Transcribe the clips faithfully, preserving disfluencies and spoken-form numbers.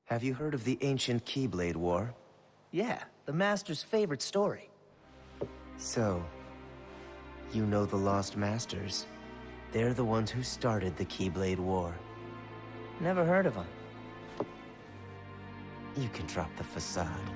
Have you heard of the ancient Keyblade War? Yeah, the Master's favorite story. So, you know the Lost Masters. They're the ones who started the Keyblade War. Never heard of them. You can drop the facade.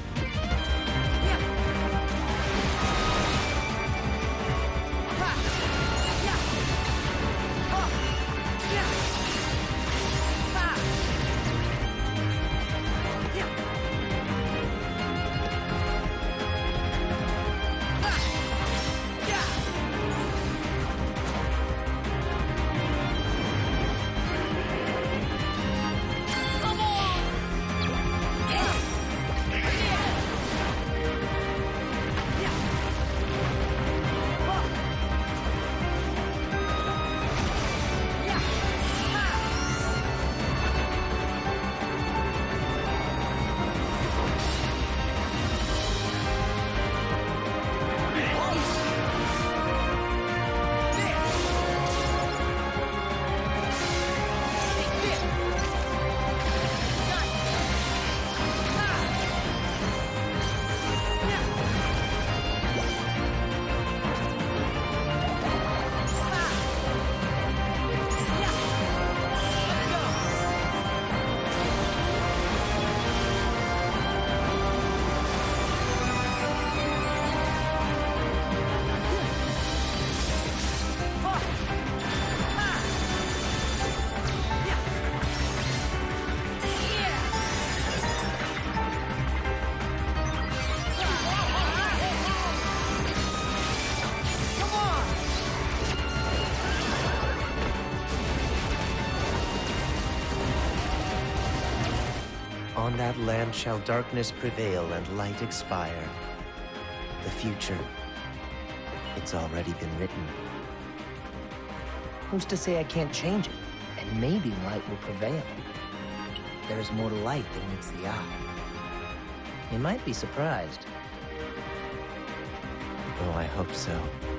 On that land shall darkness prevail and light expire. The future, it's already been written. Who's to say I can't change it? And maybe light will prevail. There's more to light than meets the eye. You might be surprised. Oh, I hope so.